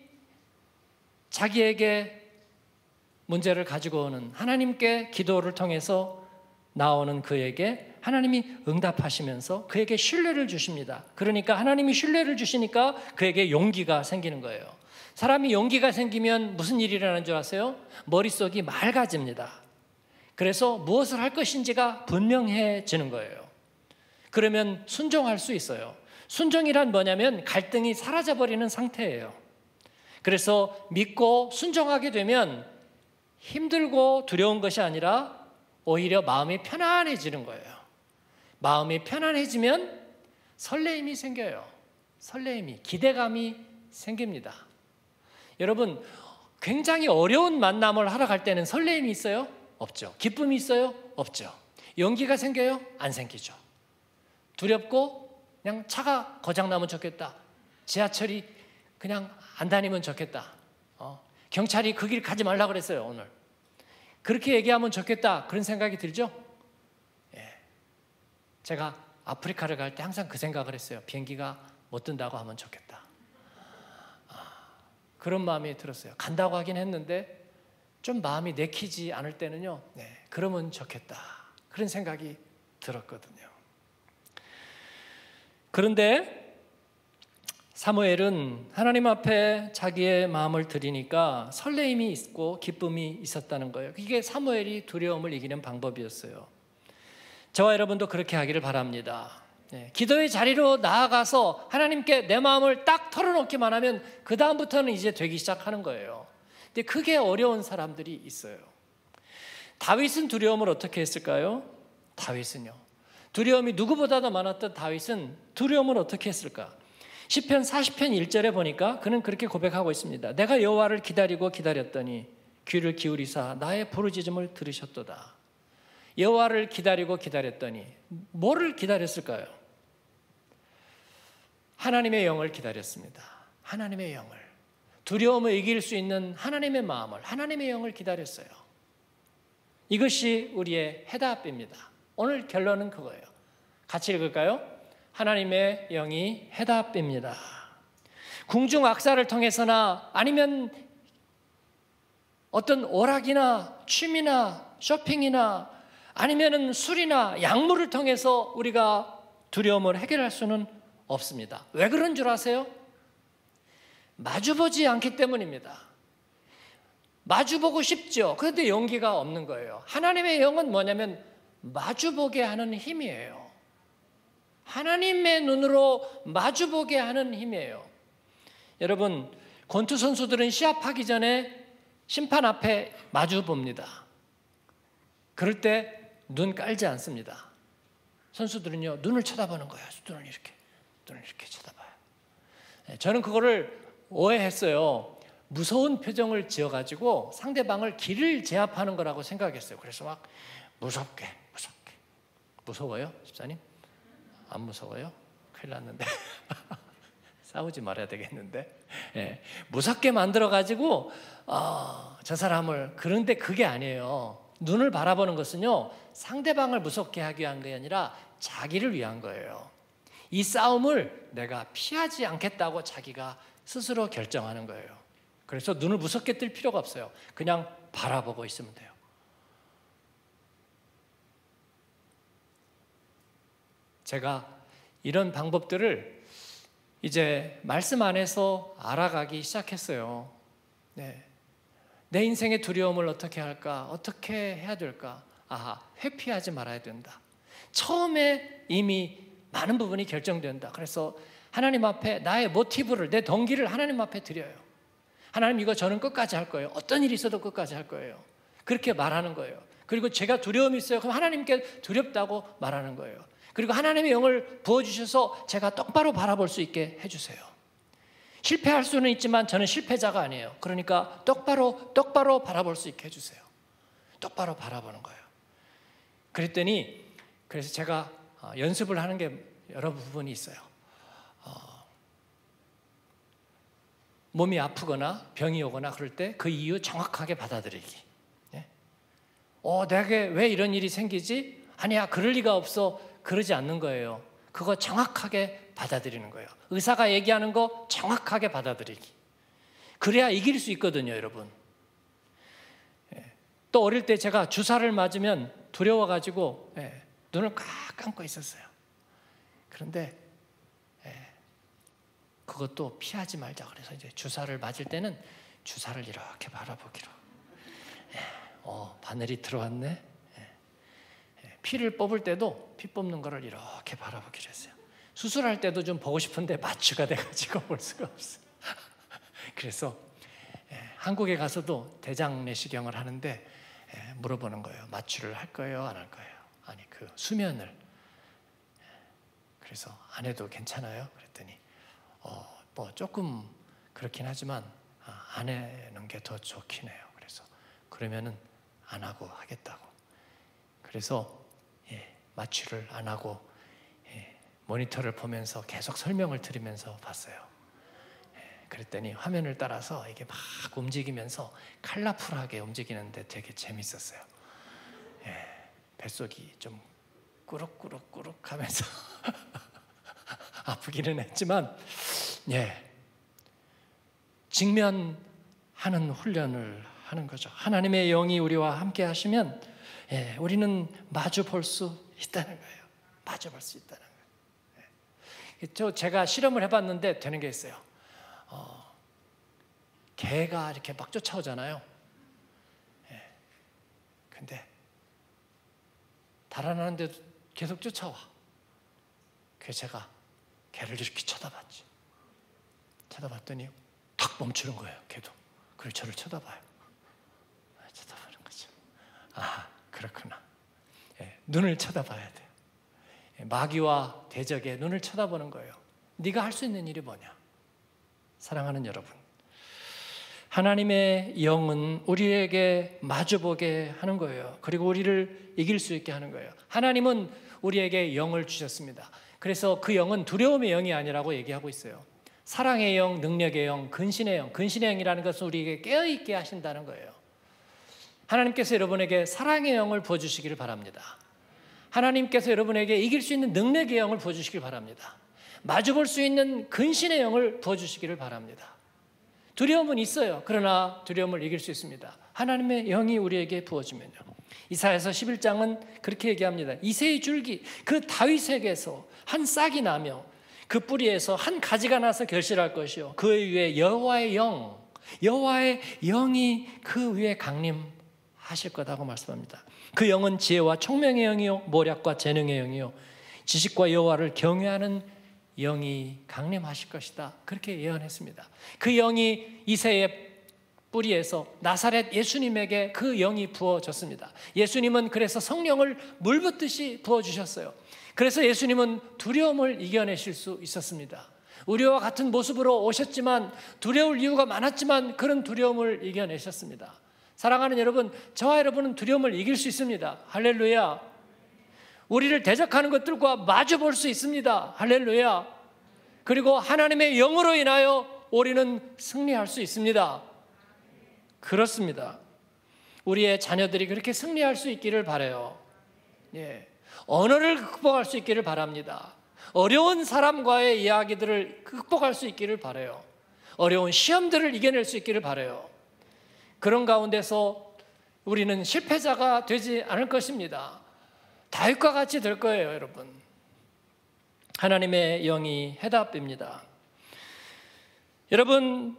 자기에게 문제를 가지고 오는, 하나님께 기도를 통해서 나오는 그에게 하나님이 응답하시면서 그에게 신뢰를 주십니다. 그러니까 하나님이 신뢰를 주시니까 그에게 용기가 생기는 거예요. 사람이 용기가 생기면 무슨 일이 일어나는 줄 아세요? 머릿속이 맑아집니다. 그래서 무엇을 할 것인지가 분명해지는 거예요. 그러면 순종할 수 있어요. 순종이란 뭐냐면 갈등이 사라져버리는 상태예요. 그래서 믿고 순종하게 되면 힘들고 두려운 것이 아니라 오히려 마음이 편안해지는 거예요. 마음이 편안해지면 설레임이 생겨요. 설레임이, 기대감이 생깁니다. 여러분, 굉장히 어려운 만남을 하러 갈 때는 설레임이 있어요? 없죠. 기쁨이 있어요? 없죠. 용기가 생겨요? 안 생기죠. 두렵고 그냥 차가 고장나면 좋겠다. 지하철이 그냥 안 다니면 좋겠다. 어, 경찰이 그 길 가지 말라 그랬어요, 오늘. 그렇게 얘기하면 좋겠다. 그런 생각이 들죠? 예. 제가 아프리카를 갈 때 항상 그 생각을 했어요. 비행기가 못 뜬다고 하면 좋겠다. 아, 그런 마음이 들었어요. 간다고 하긴 했는데 좀 마음이 내키지 않을 때는요. 네, 그러면 좋겠다. 그런 생각이 들었거든요. 그런데 사무엘은 하나님 앞에 자기의 마음을 드리니까 설레임이 있고 기쁨이 있었다는 거예요. 이게 사무엘이 두려움을 이기는 방법이었어요. 저와 여러분도 그렇게 하기를 바랍니다. 네, 기도의 자리로 나아가서 하나님께 내 마음을 딱 털어놓기만 하면 그 다음부터는 이제 되기 시작하는 거예요. 근데 그게 어려운 사람들이 있어요. 다윗은 두려움을 어떻게 했을까요? 다윗은요. 두려움이 누구보다도 많았던 다윗은 두려움을 어떻게 했을까? 시편 사십 편 일 절에 보니까 그는 그렇게 고백하고 있습니다. 내가 여호와를 기다리고 기다렸더니 귀를 기울이사 나의 부르짖음을 들으셨도다. 여호와를 기다리고 기다렸더니 뭐를 기다렸을까요? 하나님의 영을 기다렸습니다. 하나님의 영을. 두려움을 이길 수 있는 하나님의 마음을, 하나님의 영을 기다렸어요. 이것이 우리의 해답입니다. 오늘 결론은 그거예요. 같이 읽을까요? 하나님의 영이 해답입니다. 궁중 악사를 통해서나 아니면 어떤 오락이나 취미나 쇼핑이나 아니면은 술이나 약물을 통해서 우리가 두려움을 해결할 수는 없습니다. 왜 그런 줄 아세요? 마주보지 않기 때문입니다. 마주보고 싶죠. 그런데 용기가 없는 거예요. 하나님의 영은 뭐냐면 마주보게 하는 힘이에요. 하나님의 눈으로 마주보게 하는 힘이에요. 여러분, 권투 선수들은 시합하기 전에 심판 앞에 마주봅니다. 그럴 때 눈 깔지 않습니다. 선수들은요, 눈을 쳐다보는 거예요. 눈을 이렇게, 눈을 이렇게 쳐다봐요. 저는 그거를 오해했어요. 무서운 표정을 지어가지고 상대방을 길을 제압하는 거라고 생각했어요. 그래서 막 무섭게, 무섭게. 무서워요, 집사님? 안 무서워요? 큰일 났는데. 싸우지 말아야 되겠는데. 예, 무섭게 만들어가지고 어, 저 사람을, 그런데 그게 아니에요. 눈을 바라보는 것은요, 상대방을 무섭게 하기 위한 게 아니라 자기를 위한 거예요. 이 싸움을 내가 피하지 않겠다고 자기가 스스로 결정하는 거예요. 그래서 눈을 무섭게 뜰 필요가 없어요. 그냥 바라보고 있으면 돼요. 제가 이런 방법들을 이제 말씀 안에서 알아가기 시작했어요. 네. 내 인생의 두려움을 어떻게 할까? 어떻게 해야 될까? 아하, 회피하지 말아야 된다. 처음에 이미 많은 부분이 결정된다. 그래서 하나님 앞에 나의 모티브를, 내 동기를 하나님 앞에 드려요. 하나님, 이거 저는 끝까지 할 거예요. 어떤 일이 있어도 끝까지 할 거예요. 그렇게 말하는 거예요. 그리고 제가 두려움이 있어요. 그럼 하나님께 두렵다고 말하는 거예요. 그리고 하나님의 영을 부어주셔서 제가 똑바로 바라볼 수 있게 해주세요. 실패할 수는 있지만 저는 실패자가 아니에요. 그러니까 똑바로 똑바로 바라볼 수 있게 해주세요. 똑바로 바라보는 거예요. 그랬더니 그래서 제가 연습을 하는 게 여러 부분이 있어요. 어, 몸이 아프거나 병이 오거나 그럴 때 그 이유 정확하게 받아들이기. 예? 어, 내게 왜 이런 일이 생기지? 아니야, 그럴 리가 없어. 그러지 않는 거예요. 그거 정확하게 받아들이는 거예요. 의사가 얘기하는 거 정확하게 받아들이기. 그래야 이길 수 있거든요, 여러분. 예. 또 어릴 때 제가 주사를 맞으면 두려워가지고 예, 눈을 꽉 감고 있었어요. 그런데 예, 그것도 피하지 말자 그래서 이제 주사를 맞을 때는 주사를 이렇게 바라보기로. 예, 어, 바늘이 들어왔네. 예, 예, 피를 뽑을 때도 피 뽑는 거를 이렇게 바라보기로 했어요. 수술할 때도 좀 보고 싶은데 마취가 돼가지고 볼 수가 없어요. 그래서 예, 한국에 가서도 대장 내시경을 하는데 예, 물어보는 거예요. 마취를 할 거예요, 안 할 거예요? 아니, 그 수면을. 예, 그래서 안 해도 괜찮아요? 그랬더니 어, 뭐 조금 그렇긴 하지만 아, 안 하는 게 더 좋긴 해요. 그래서 그러면은 안 하고 하겠다고. 그래서 예, 마취를 안 하고 예, 모니터를 보면서 계속 설명을 들으면서 봤어요. 그랬더니 화면을 따라서 이게 막 움직이면서 컬러풀하게 움직이는데 되게 재밌었어요. 예, 뱃속이 좀 꾸룩꾸룩꾸룩 하면서 아프기는 했지만 예, 직면하는 훈련을 하는 거죠. 하나님의 영이 우리와 함께 하시면 예, 우리는 마주 볼 수 있다는 거예요. 마주 볼 수 있다는 거예요. 예. 저 제가 실험을 해봤는데 되는 게 있어요. 어, 개가 이렇게 막 쫓아오잖아요. 예. 근데 달아나는데도 계속 쫓아와. 그래서 제가 개를 이렇게 쳐다봤지. 쳐다봤더니 탁 멈추는 거예요. 개도. 그리고 저를 쳐다봐요. 쳐다보는 거죠. 아, 그렇구나. 예. 눈을 쳐다봐야 돼요. 예. 마귀와 대적의 눈을 쳐다보는 거예요. 네가 할 수 있는 일이 뭐냐? 사랑하는 여러분, 하나님의 영은 우리에게 마주보게 하는 거예요. 그리고 우리를 이길 수 있게 하는 거예요. 하나님은 우리에게 영을 주셨습니다. 그래서 그 영은 두려움의 영이 아니라고 얘기하고 있어요. 사랑의 영, 능력의 영, 근신의 영. 근신의 영이라는 것은 우리에게 깨어있게 하신다는 거예요. 하나님께서 여러분에게 사랑의 영을 부어주시기를 바랍니다. 하나님께서 여러분에게 이길 수 있는 능력의 영을 부어주시길 바랍니다. 마주볼 수 있는 근신의 영을 부어주시기를 바랍니다. 두려움은 있어요. 그러나 두려움을 이길 수 있습니다. 하나님의 영이 우리에게 부어지면요. 이사야서 십일 장은 그렇게 얘기합니다. 이새의 줄기, 그 다윗에게서 한 싹이 나며 그 뿌리에서 한 가지가 나서 결실할 것이요. 그 위에 여호와의 영, 여호와의 영이 그 위에 강림하실 거다고 말씀합니다. 그 영은 지혜와 총명의 영이요, 모략과 재능의 영이요, 지식과 여호와를 경외하는 영이 강림하실 것이다. 그렇게 예언했습니다. 그 영이 이새의 뿌리에서 나사렛 예수님에게 그 영이 부어졌습니다. 예수님은 그래서 성령을 물 붓듯이 부어주셨어요. 그래서 예수님은 두려움을 이겨내실 수 있었습니다. 우리와 같은 모습으로 오셨지만 두려울 이유가 많았지만 그런 두려움을 이겨내셨습니다. 사랑하는 여러분, 저와 여러분은 두려움을 이길 수 있습니다. 할렐루야. 우리를 대적하는 것들과 마주 볼 수 있습니다. 할렐루야. 그리고 하나님의 영으로 인하여 우리는 승리할 수 있습니다. 그렇습니다. 우리의 자녀들이 그렇게 승리할 수 있기를 바라요. 예. 언어를 극복할 수 있기를 바랍니다. 어려운 사람과의 이야기들을 극복할 수 있기를 바라요. 어려운 시험들을 이겨낼 수 있기를 바라요. 그런 가운데서 우리는 실패자가 되지 않을 것입니다. 다윗과 같이 될 거예요, 여러분. 하나님의 영이 해답입니다. 여러분,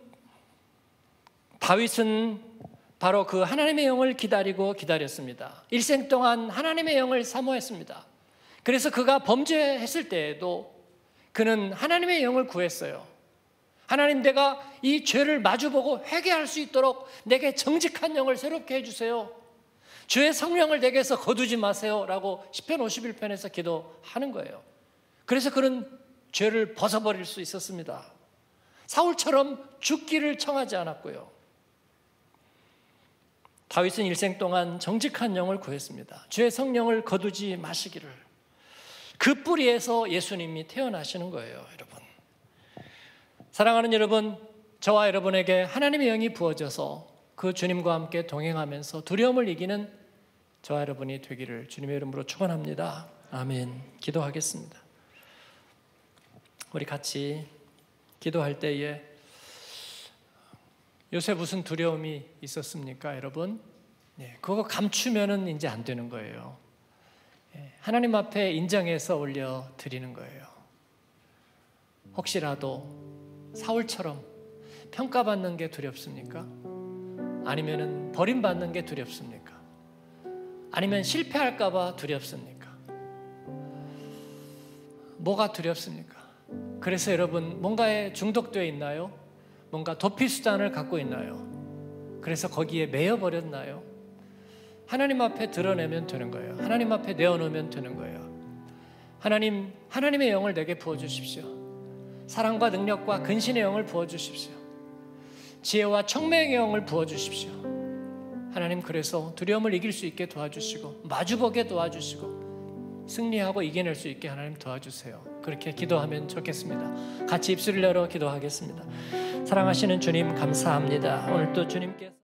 다윗은 바로 그 하나님의 영을 기다리고 기다렸습니다. 일생 동안 하나님의 영을 사모했습니다. 그래서 그가 범죄했을 때에도 그는 하나님의 영을 구했어요. 하나님, 내가 이 죄를 마주보고 회개할 수 있도록 내게 정직한 영을 새롭게 해주세요. 주의 성령을 내게서 거두지 마세요라고 시편 오십일 편에서 기도하는 거예요. 그래서 그는 죄를 벗어버릴 수 있었습니다. 사울처럼 죽기를 청하지 않았고요. 다윗은 일생 동안 정직한 영을 구했습니다. 주의 성령을 거두지 마시기를. 그 뿌리에서 예수님이 태어나시는 거예요, 여러분. 사랑하는 여러분, 저와 여러분에게 하나님의 영이 부어져서 그 주님과 함께 동행하면서 두려움을 이기는 저와 여러분이 되기를 주님의 이름으로 축원합니다. 아멘. 기도하겠습니다. 우리 같이 기도할 때에 요새 무슨 두려움이 있었습니까, 여러분? 네, 그거 감추면은 이제 안 되는 거예요. 하나님 앞에 인정해서 올려 드리는 거예요. 혹시라도 사울처럼 평가받는 게 두렵습니까? 아니면은 버림받는 게 두렵습니까? 아니면 실패할까 봐 두렵습니까? 뭐가 두렵습니까? 그래서 여러분 뭔가에 중독되어 있나요? 뭔가 도피 수단을 갖고 있나요? 그래서 거기에 매여 버렸나요? 하나님 앞에 드러내면 되는 거예요. 하나님 앞에 내어놓으면 되는 거예요. 하나님, 하나님의 영을 내게 부어주십시오. 사랑과 능력과 근신의 영을 부어주십시오. 지혜와 청명의 영을 부어주십시오. 하나님, 그래서 두려움을 이길 수 있게 도와주시고 마주보게 도와주시고 승리하고 이겨낼 수 있게 하나님 도와주세요. 그렇게 기도하면 좋겠습니다. 같이 입술을 열어 기도하겠습니다. 사랑하시는 주님, 감사합니다. 오늘 또 주님께서